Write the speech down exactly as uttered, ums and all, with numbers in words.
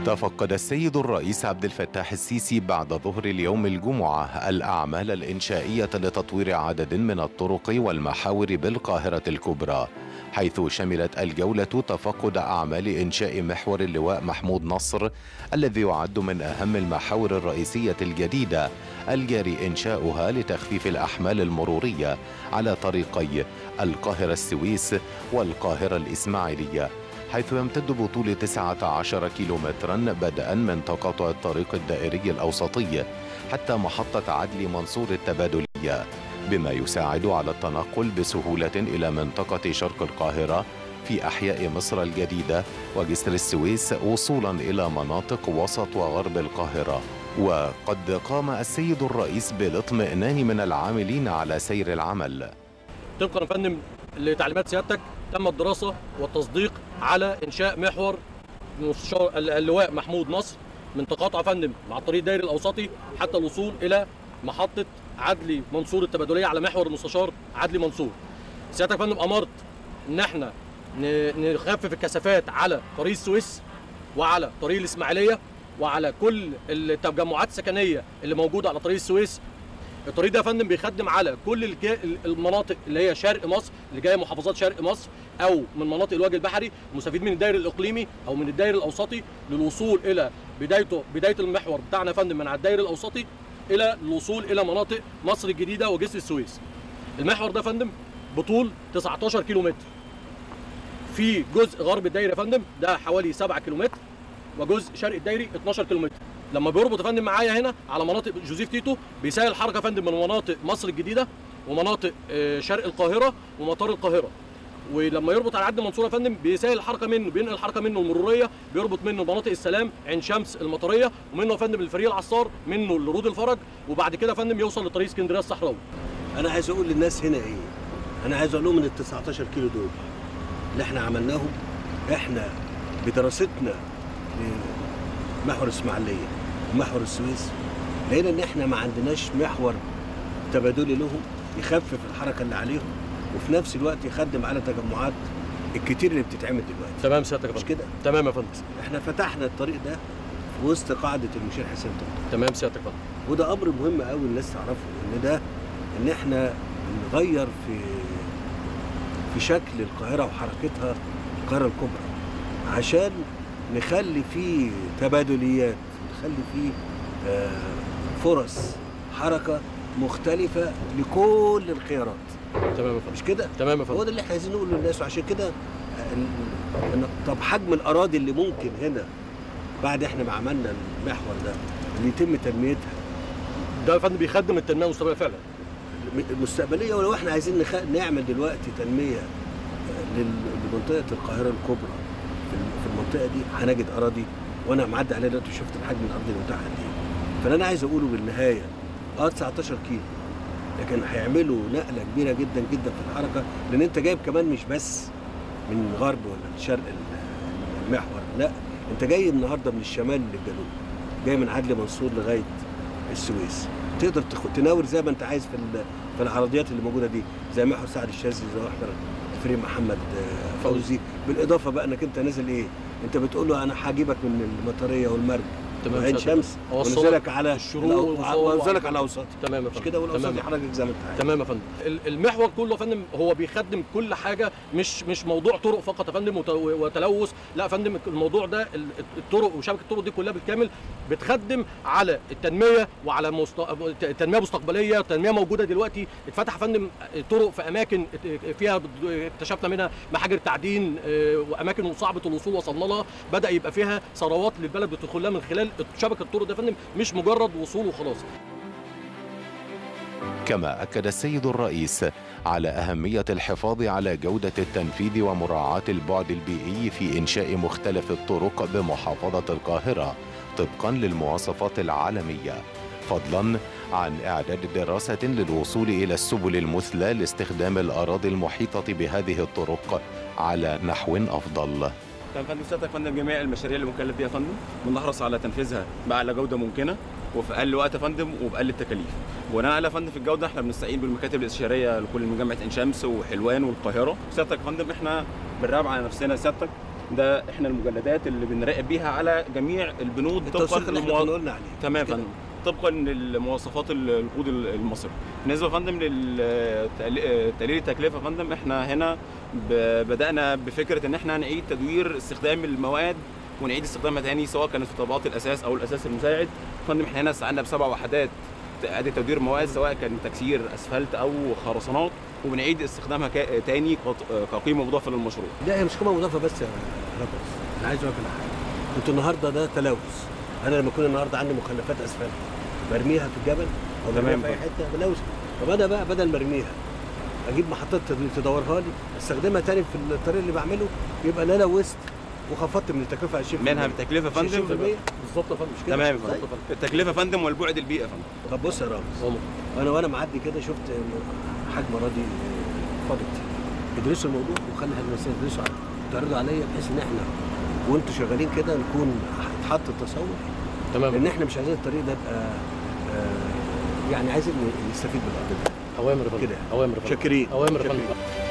تفقد السيد الرئيس عبد الفتاح السيسي بعد ظهر اليوم الجمعة الأعمال الإنشائية لتطوير عدد من الطرق والمحاور بالقاهرة الكبرى، حيث شملت الجولة تفقد أعمال إنشاء محور اللواء محمود نصر الذي يعد من أهم المحاور الرئيسية الجديدة الجاري إنشاؤها لتخفيف الأحمال المرورية على طريقي القاهرة السويس والقاهرة الإسماعيلية، حيث يمتد بطول تسعة عشر كيلومترا بدءا من تقاطع الطريق الدائري الأوسطي حتى محطة عدلي منصور التبادلية، بما يساعد على التنقل بسهولة إلى منطقة شرق القاهرة في أحياء مصر الجديدة وجسر السويس وصولا إلى مناطق وسط وغرب القاهرة. وقد قام السيد الرئيس بالاطمئنان من العاملين على سير العمل. طبقا يا فندم لتعليمات سيادتك تم الدراسة والتصديق على إنشاء محور اللواء محمود نصر من تقاطع فندم مع الطريق الدائري الأوسطي حتى الوصول إلى محطة عدلي منصور التبادلية على محور المستشار عدلي منصور. سيادتك فندم أمرت إن احنا نخفف الكثافات على طريق السويس وعلى طريق الإسماعيلية وعلى كل التجمعات السكنية اللي موجودة على طريق السويس. الطريق ده يا فندم بيخدم على كل المناطق اللي هي شرق مصر اللي جايه محافظات شرق مصر او من مناطق الوجه البحري مستفيد من الدائري الاقليمي او من الدائري الاوسطي للوصول الى بدايته بدايه المحور بتاعنا يا فندم من على الدائري الاوسطي الى الوصول الى مناطق مصر الجديده وجسر السويس. المحور ده يا فندم بطول تسعة عشر كيلو متر. في جزء غرب الدائري يا فندم ده حوالي سبعة كيلو متر وجزء شرق الدائري اتناشر كيلو متر. لما بيربط يا فندم معايا هنا على مناطق جوزيف تيتو بيسهل الحركه يا فندم من مناطق مصر الجديده ومناطق شرق القاهره ومطار القاهره. ولما يربط على عدلي منصور يا فندم بيسهل الحركه منه، بينقل الحركه منه المروريه، بيربط منه مناطق السلام عين شمس المطريه ومنه يا فندم الفريق العصار، منه لرود الفرج، وبعد كده يا فندم يوصل لطريق اسكندريه الصحراوي. انا عايز اقول للناس هنا ايه؟ انا عايز اقول لهم من ال تسعة عشر كيلو دول اللي احنا عملناهم احنا بدراستنا محور اسماعيليه ومحور السويس لقينا ان احنا ما عندناش محور تبادلي لهم يخفف الحركه اللي عليهم وفي نفس الوقت يخدم على تجمعات الكتير اللي بتتعمل دلوقتي. تمام سيادتك يا فندم. مش كده؟ تمام يا فندم. احنا فتحنا الطريق ده في وسط قاعده المشير حسين طنطا. تمام سيادتك يا فندم. وده امر مهم قوي الناس تعرفه ان ده ان احنا نغير في في شكل القاهره وحركتها القاهره الكبرى عشان نخلي فيه تبادليات، نخلي فيه فرص حركه مختلفه لكل الخيارات. تمام يا فندم. مش كده؟ تمام يا فندم. هو ده اللي احنا عايزين نقوله للناس. وعشان كده طب حجم الاراضي اللي ممكن هنا بعد احنا ما عملنا المحور ده اللي يتم تنميتها ده يا فندم بيخدم التنميه المستقبليه فعلا. المستقبليه. ولو احنا عايزين نخ... نعمل دلوقتي تنميه لمنطقه القاهره الكبرى في المنطقه دي هنجد اراضي، وانا معدي عليها دلوقتي وشفت الحجم الارضي المتاح قد ايه. فاللي انا عايز اقوله بالنهايه اه تسعة عشر كيلو لكن هيعملوا نقله كبيره جدا جدا في الحركه، لان انت جايب كمان مش بس من الغرب ولا الشرق المحور، لا انت جاي النهارده من الشمال للجنوب، جاي من عدلي منصور لغايه السويس. تقدر تناور زي ما انت عايز في في العرضيات اللي موجوده دي، زي محور سعد الشاذلي، زي محور فريق محمد فوزي، بالاضافه بقى انك انت نازل ايه؟ انت بتقول له انا هجيبك من المطريه والمرج وعين شمس وانزلك على الشروق وانزلك على اوسطي. تمام يا فندم. فندم. مش كده؟ والاوسطي حضرتك زي ما انت عايز. تمام يا فندم. المحور كله يا فندم هو بيخدم كل حاجه، مش مش موضوع طرق فقط يا فندم وتلوث، لا يا فندم الموضوع ده الطرق وشبكه الطرق دي كلها بالكامل بتخدم على التنميه وعلى مست... تنميه مستقبليه، تنميه موجوده دلوقتي. اتفتح يا فندم طرق في اماكن فيها اكتشفنا منها محاجر تعدين واماكن صعبه الوصول وصلنا لها، بدا يبقى فيها ثروات للبلد بتدخل لها من خلال شبكه الطرق ده يا فندم، مش مجرد وصول وخلاص. كما أكد السيد الرئيس على أهمية الحفاظ على جودة التنفيذ ومراعاة البعد البيئي في إنشاء مختلف الطرق بمحافظة القاهرة طبقا للمواصفات العالمية، فضلا عن إعداد دراسة للوصول إلى السبل المثلى لاستخدام الأراضي المحيطة بهذه الطرق على نحو أفضل. كان فندم سيادتك فندم جميع المشاريع اللي مكلف بيها فندم بنحرص على تنفيذها بأعلى جودة ممكنة وفي أقل وقت يا فندم وبأقل التكاليف. وبناء على فندم في الجودة احنا بنستعين بالمكاتب الاستشارية لكل من جامعة عين شمس وحلوان والقاهرة. سيادتك فندم احنا بنراقب على نفسنا سيادتك ده احنا المجلدات اللي بنراقب بيها على جميع البنود التوثيق اللي احنا للمو... قلنا عليه. تمام يا فندم، طبقا للمواصفات الوقود المصري. بالنسبه يا فندم لتقليل التكلفه يا فندم، احنا هنا بدانا بفكره ان احنا نعيد تدوير استخدام المواد ونعيد استخدامها تاني، سواء كانت في طبقات الاساس او الاساس المساعد. فندم احنا هنا استعنا بسبع وحدات اعاده تدوير مواد، سواء كان تكسير اسفلت او خرسانات، وبنعيد استخدامها تاني كقيمه مضافه للمشروع. لا هي مش قيمه مضافه بس يا ربس، انا عايز اقول لك حاجه. انتوا النهارده ده تلوث. انا لما اكون النهارده عندي مخلفات اسفلت برميها في الجبل او برميها في اي حته بلوث. طب انا بقى بدل ما ارميها اجيب محطات تدوير تدورها لي، استخدمها تاني في الطريق اللي بعمله، يبقى لا لوثت وخفضت من التكلفه عشرين بالمية. منها التكلفه يا فندم بالظبط يا فندم، مش كده؟ تمام يا فندم، التكلفه يا فندم والبعد البيئي يا فندم. طب بص يا رامز، انا وانا معدي كده شفت حاج مرادي فاضي كتير، ادرسوا الموضوع وخلي الناس يدرسوا عليه وتعرضوا عليا، بحيث ان احنا وانتوا شغالين كده نكون اتحط التصور. تمام. لان احنا مش عايزين الطريق ده يبقى يعني عايزين نستفيد بالارض. اوامر يا فندم، كده اوامر يا فندم، شاكرين اوامر يا فندم.